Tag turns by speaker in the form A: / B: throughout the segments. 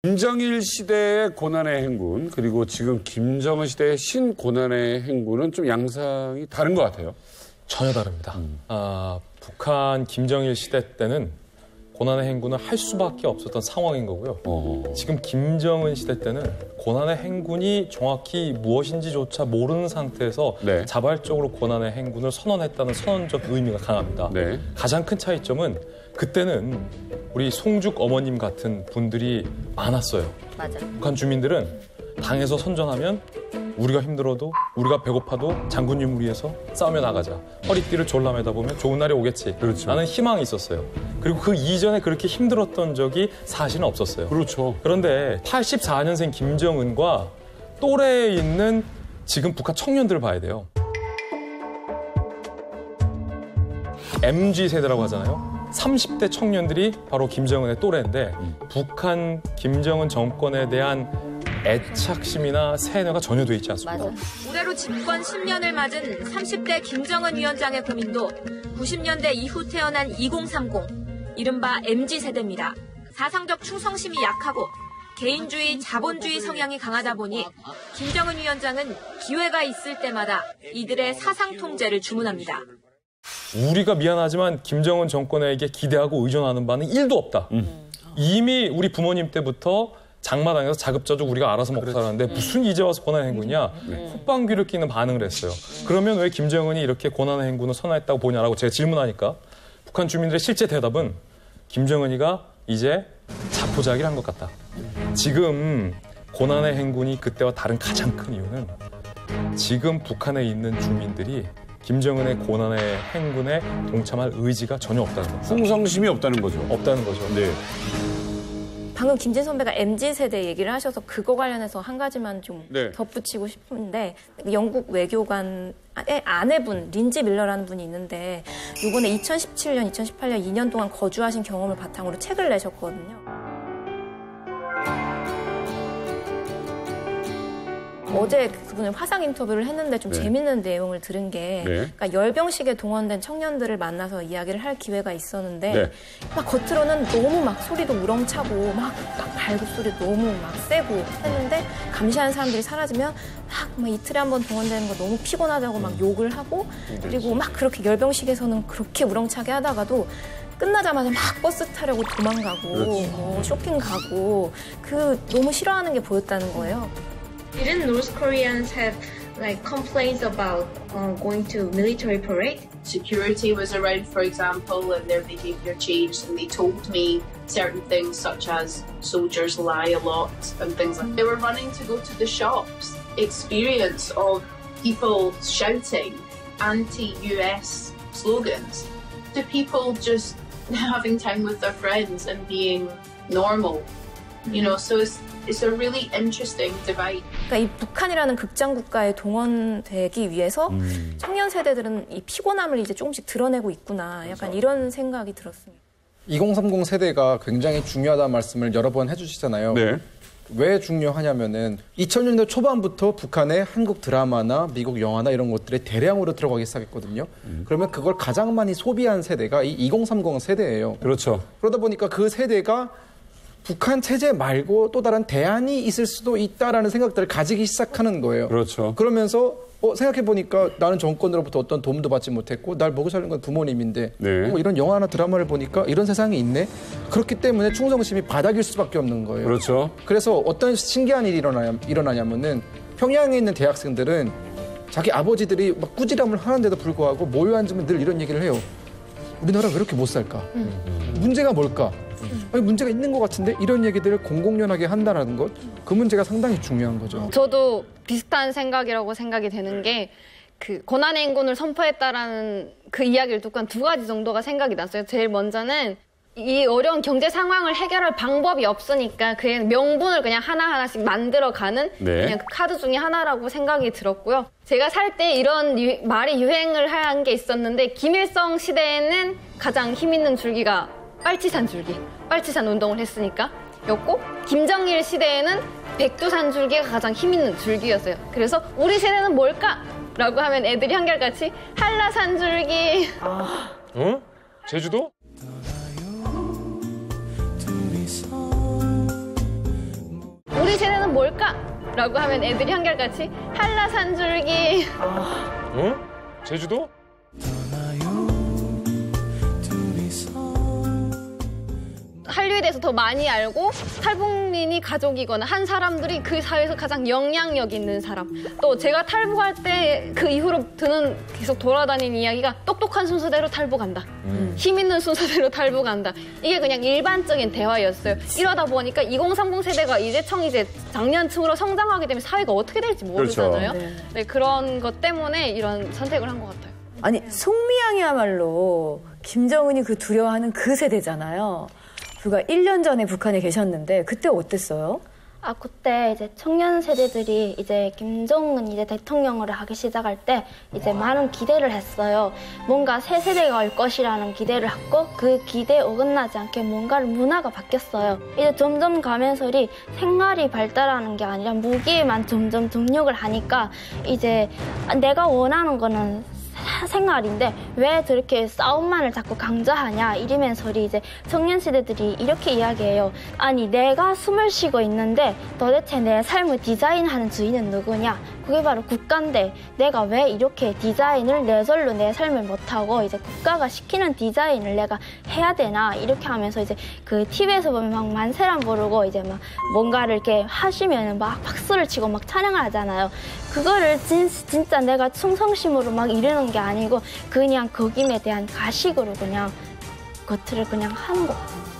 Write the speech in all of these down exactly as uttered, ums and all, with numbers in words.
A: 김정일 시대의 고난의 행군 그리고 지금 김정은 시대의 신고난의 행군은 좀 양상이 다른 것 같아요.
B: 전혀 다릅니다. 음. 아, 북한 김정일 시대 때는 고난의 행군을 할 수밖에 없었던 상황인 거고요. 어허. 지금 김정은 시대 때는 고난의 행군이 정확히 무엇인지조차 모르는 상태에서 네. 자발적으로 고난의 행군을 선언했다는 선언적 의미가 강합니다. 네. 가장 큰 차이점은 그때는 우리 송죽 어머님 같은 분들이 많았어요.
C: 맞아.
B: 북한 주민들은 당에서 선전하면 우리가 힘들어도 우리가 배고파도 장군 유무리에서 싸우며 나가자. 허리띠를 졸라매다 보면 좋은 날이 오겠지. 그렇죠. 라는 희망이 있었어요. 그리고 그 이전에 그렇게 힘들었던 적이 사실은 없었어요.
A: 그렇죠.
B: 그런데 팔십사 년생 김정은과 또래에 있는 지금 북한 청년들을 봐야 돼요. 엠지 세대라고 하잖아요. 삼십 대 청년들이 바로 김정은의 또래인데 음. 북한 김정은 정권에 대한 애착심이나 세뇌가 전혀 돼 있지 않습니다.
C: 맞아. 올해로 집권 십 년을 맞은 삼십 대 김정은 위원장의 고민도 구십 년대 이후 태어난 이공삼공, 이른바 엠지 세대입니다. 사상적 충성심이 약하고 개인주의, 자본주의 성향이 강하다 보니 김정은 위원장은 기회가 있을 때마다 이들의 사상 통제를 주문합니다.
B: 우리가 미안하지만 김정은 정권에게 기대하고 의존하는 바는 일도 없다. 음. 이미 우리 부모님 때부터 장마당에서 자급자족 우리가 알아서 먹고 살았는데 무슨 이제 와서 고난의 행군이냐. 음. 콧방귀를 끼는 반응을 했어요. 그러면 왜 김정은이 이렇게 고난의 행군을 선언했다고 보냐라고 제가 질문하니까 북한 주민들의 실제 대답은 김정은이가 이제 자포자기를 한 것 같다. 지금 고난의 행군이 그때와 다른 가장 큰 이유는 지금 북한에 있는 주민들이 김정은의 고난의 행군에 동참할 의지가 전혀 없다는 겁니다.
A: 충성심이 없다는 거죠.
B: 없다는 거죠. 네.
D: 방금 김진 선배가 엠지 세대 얘기를 하셔서 그거 관련해서 한 가지만 좀 네. 덧붙이고 싶은데 영국 외교관의 아내분 린지 밀러라는 분이 있는데 이번에 이천십칠 년, 이천십팔 년 이 년 동안 거주하신 경험을 바탕으로 책을 내셨거든요. 어제 그분을 화상 인터뷰를 했는데 좀 네. 재밌는 내용을 들은 게 네. 그러니까 열병식에 동원된 청년들을 만나서 이야기를 할 기회가 있었는데 네. 막 겉으로는 너무 막 소리도 우렁차고 막, 막 발굽소리 너무 막 세고 했는데 감시하는 사람들이 사라지면 막, 막 이틀에 한 번 동원되는 거 너무 피곤하다고 막 욕을 하고 그리고 막 그렇게 열병식에서는 그렇게 우렁차게 하다가도 끝나자마자 막 버스 타려고 도망가고 뭐 쇼핑 가고 그 너무 싫어하는 게 보였다는 거예요.
E: Didn't North Koreans have like complaints about uh, going to military parade?
F: Security was around, for example, and their behaviour changed, and they told me certain things such as soldiers lie a lot and things like that. They were running to go to the shops. Experience of people shouting anti-U S slogans to people just having time with their friends and being normal. You know, so it's It's a really interesting divide.
D: 그러니까 이 북한이라는 극장 국가에 동원되기 위해서 음. 청년 세대들은 이 피곤함을 이제 조금씩 드러내고 있구나. 약간 그렇죠. 이런 생각이 들었습니다.
G: 이공삼공 세대가 굉장히 중요하다는 말씀을 여러 번 해주시잖아요. 네. 왜 중요하냐면은 이천 년대 초반부터 북한의 한국 드라마나 미국 영화나 이런 것들이 대량으로 들어가기 시작했거든요. 음. 그러면 그걸 가장 많이 소비한 세대가 이 이공삼공 세대예요.
A: 그렇죠.
G: 그러다 보니까 그 세대가 북한 체제 말고 또 다른 대안이 있을 수도 있다라는 생각들을 가지기 시작하는 거예요.
A: 그렇죠.
G: 그러면서 어, 생각해보니까 나는 정권으로부터 어떤 도움도 받지 못했고 날 먹여 살린 건 부모님인데 네. 어, 이런 영화나 드라마를 보니까 이런 세상이 있네. 그렇기 때문에 충성심이 바닥일 수밖에 없는 거예요.
A: 그렇죠.
G: 그래서 어떤 신기한 일이 일어나냐, 일어나냐면은 평양에 있는 대학생들은 자기 아버지들이 막 꾸지람을 하는데도 불구하고 모여 앉으면 늘 이런 얘기를 해요. 우리나라 왜 이렇게 못 살까? 음. 문제가 뭘까? 아니, 문제가 있는 것 같은데 이런 얘기들을 공공연하게 한다는 것, 그 문제가 상당히 중요한 거죠.
H: 저도 비슷한 생각이라고 생각이 되는 게 그 고난의 행군을 선포했다라는 그 이야기를 듣고 한 두 가지 정도가 생각이 났어요. 제일 먼저는 이 어려운 경제 상황을 해결할 방법이 없으니까 그 명분을 그냥 하나하나씩 만들어가는 네. 그냥 그 카드 중에 하나라고 생각이 들었고요. 제가 살 때 이런 유, 말이 유행을 한 게 있었는데 김일성 시대에는 가장 힘 있는 줄기가 빨치산 줄기, 빨치산 운동을 했으니까 였고 김정일 시대에는 백두산 줄기가 가장 힘 있는 줄기였어요. 그래서 우리 세대는 뭘까? 라고 하면 애들이 한결같이 한라산 줄기.
B: 아. 어? 제주도?
H: 뭘까? 라고 하면 애들이 한결같이 한라산 줄기.
A: 아. 응? 제주도?
H: 한류에 대해서 더 많이 알고 탈북민이 가족이거나 한 사람들이 그 사회에서 가장 영향력 있는 사람. 또 제가 탈북할 때 그 이후로 드는 계속 돌아다니는 이야기가 똑똑한 순서대로 탈북한다. 음. 힘 있는 순서대로 탈북한다. 이게 그냥 일반적인 대화였어요. 이러다 보니까 이공삼공 세대가 이제 청 이제 장년층으로 성장하게 되면 사회가 어떻게 될지 모르잖아요. 그렇죠. 네. 네, 그런 것 때문에 이런 선택을 한 것 같아요.
I: 아니 송미양이야말로 김정은이 그 두려워하는 그 세대잖아요. 불과 일 년 전에 북한에 계셨는데 그때 어땠어요?
J: 아, 그때 이제 청년 세대들이 이제 김정은 이제 대통령을 하기 시작할 때 이제 많은 기대를 했어요. 뭔가 새 세대가 올 것이라는 기대를 했고 그 기대에 어긋나지 않게 뭔가를 문화가 바뀌었어요. 이제 점점 가면서리 생활이 발달하는 게 아니라 무기에만 점점 접목을 하니까 이제 내가 원하는 거는 생활인데 왜 저렇게 싸움만을 자꾸 강조하냐 이러면서 이제 청년 세대들이 이렇게 이야기해요. 아니 내가 숨을 쉬고 있는데 도대체 내 삶을 디자인하는 주인은 누구냐? 그게 바로 국가인데 내가 왜 이렇게 디자인을 내절로 내 삶을 못하고 이제 국가가 시키는 디자인을 내가 해야 되나 이렇게 하면서 이제 그 티비에서 보면 막 만세란 부르고 이제 막 뭔가를 이렇게 하시면 막 박수를 치고 막 찬양을 하잖아요. 그거를 진, 진짜 내가 충성심으로 막 이르는 게 아니고 그냥 거김에 대한 가식으로 그냥 겉을 그냥 하는 거.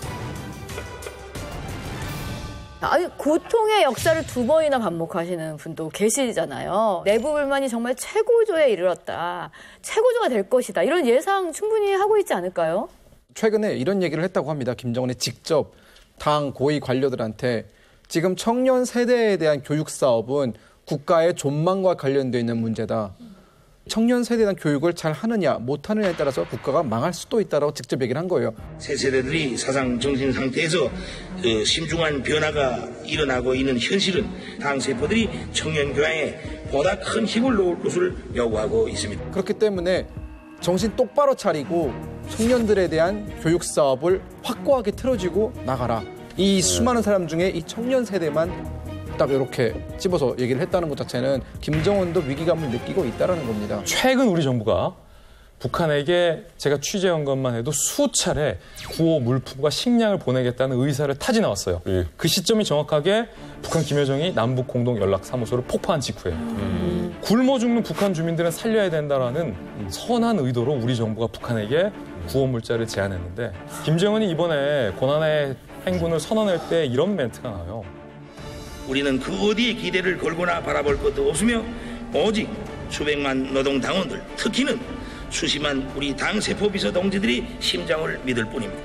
I: 아니 고통의 역사를 두 번이나 반복하시는 분도 계시잖아요. 내부 불만이 정말 최고조에 이르렀다. 최고조가 될 것이다. 이런 예상 충분히 하고 있지 않을까요?
G: 최근에 이런 얘기를 했다고 합니다. 김정은이 직접 당 고위 관료들한테 지금 청년 세대에 대한 교육 사업은 국가의 존망과 관련되어 있는 문제다. 청년 세대에 대한 교육을 잘 하느냐 못하느냐에 따라서 국가가 망할 수도 있다고 직접 얘기를 한 거예요.
K: 새 세대들이 사상 정신 상태에서 그 심중한 변화가 일어나고 있는 현실은 당 세포들이 청년 교양에 보다 큰 힘을 놓을 것을 요구하고 있습니다.
G: 그렇기 때문에 정신 똑바로 차리고 청년들에 대한 교육 사업을 확고하게 틀어지고 나가라. 이 수많은 사람 중에 이 청년 세대만 딱 이렇게 집어서 얘기를 했다는 것 자체는 김정은도 위기감을 느끼고 있다는 겁니다.
B: 최근 우리 정부가 북한에게 제가 취재한 것만 해도 수차례 구호 물품과 식량을 보내겠다는 의사를 타지 나왔어요. 예. 그 시점이 정확하게 북한 김여정이 남북 공동 연락 사무소를 폭파한 직후예요. 음. 굶어 죽는 북한 주민들은 살려야 된다라는 음. 선한 의도로 우리 정부가 북한에게 구호 물자를 제안했는데 김정은이 이번에 고난의 행군을 선언할 때 이런 멘트가 나와요.
K: 우리는 그 어디에 기대를 걸거나 바라볼 것도 없으며 오직 수백만 노동당원들, 특히는 수십만 우리 당 세포 비서 동지들이 심장을 믿을 뿐입니다.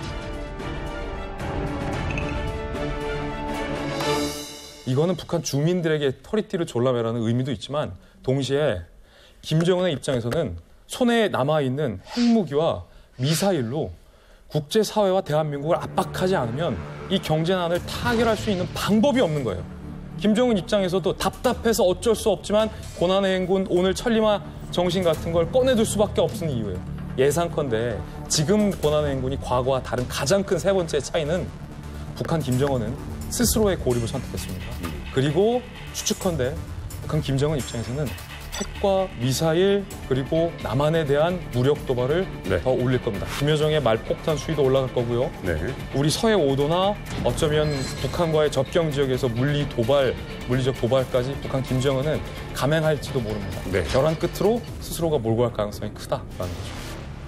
B: 이거는 북한 주민들에게 허리띠를 졸라매라는 의미도 있지만 동시에 김정은의 입장에서는 손에 남아있는 핵무기와 미사일로 국제사회와 대한민국을 압박하지 않으면 이 경제난을 타결할 수 있는 방법이 없는 거예요. 김정은 입장에서도 답답해서 어쩔 수 없지만 고난의 행군, 오늘 천리마 정신 같은 걸 꺼내둘 수밖에 없는 이유예요. 예상컨대 지금 고난의 행군이 과거와 다른 가장 큰 세 번째 차이는 북한 김정은은 스스로의 고립을 선택했습니다. 그리고 추측컨대 북한 김정은 입장에서는 핵과 미사일 그리고 남한에 대한 무력 도발을 네. 더 올릴 겁니다. 김여정의 말폭탄 수위도 올라갈 거고요. 네. 우리 서해 오도나 어쩌면 북한과의 접경 지역에서 물리 도발, 물리적 도발까지 북한 김정은은 감행할지도 모릅니다. 네. 결혼 끝으로 스스로가 몰고 갈 가능성이 크다라는 거죠.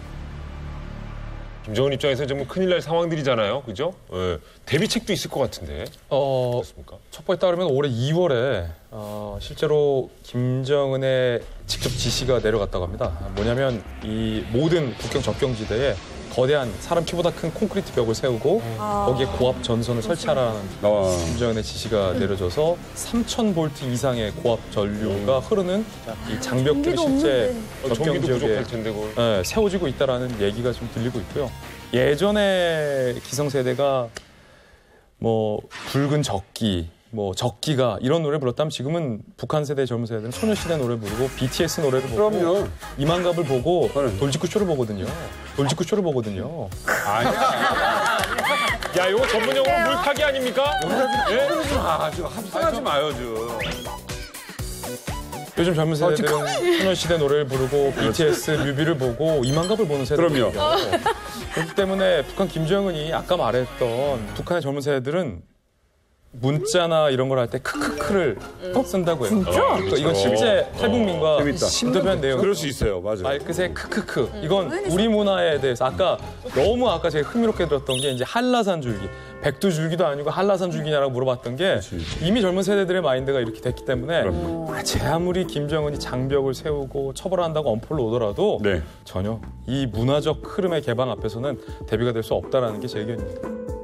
A: 김정은 입장에서는 정말 큰일 날 상황들이잖아요. 그죠? 네. 대비책도 있을 것 같은데. 어, 어떻습니까?
B: 첩보에 따르면 올해 이월에 어, 실제로 김정은의 직접 지시가 내려갔다고 합니다. 뭐냐면 이 모든 국경 접경지대에 거대한 사람 키보다 큰 콘크리트 벽을 세우고 아. 거기에 고압 전선을 설치하라는 아. 김정은의 지시가 내려져서 삼천 볼트 이상의 고압 전류가 음. 흐르는 이 장벽들이 실제 접경 지역에 네, 세워지고 있다는 얘기가 좀 들리고 있고요. 예전에 기성세대가 뭐 붉은 적기, 뭐 적기가 이런 노래 불렀다면 지금은 북한 세대 젊은 세대는 소녀시대 노래 부르고 비티에스 노래를 보고 그럼요. 이만갑을 보고 돌직구 쇼를 보거든요. 돌직구 쇼를 보거든요.
A: 아니야.
B: 야, 이거 전문 용어로 물타기 아닙니까?
A: 예? 아, 지금 합성하지 마요, 지금.
B: 요즘 젊은 세대들은 소녀시대 노래를 부르고 비티에스 뮤비를 보고 이만갑을 보는 세대들이에요. 그렇기 때문에 북한 김정은이 아까 말했던 북한의 젊은 세대들은 문자나 이런 걸 할 때 크크크를 쓴다고 해요.
I: 진짜?
B: 어, 그러니까 이건 실제 탈북민과 인터뷰한 내용.
A: 그럴 수 있어요, 맞아요.
B: 말끝에 크크크. 이건 우리 문화에 대해서 아까 너무 아까 제가 흥미롭게 들었던 게 이제 한라산 줄기. 백두 줄기도 아니고 한라산 줄기냐라고 물어봤던 게 그치. 이미 젊은 세대들의 마인드가 이렇게 됐기 때문에 아, 제 아무리 김정은이 장벽을 세우고 처벌한다고 엄포를 오더라도 네. 전혀 이 문화적 흐름의 개방 앞에서는 대비가 될 수 없다라는 게 제 의견입니다.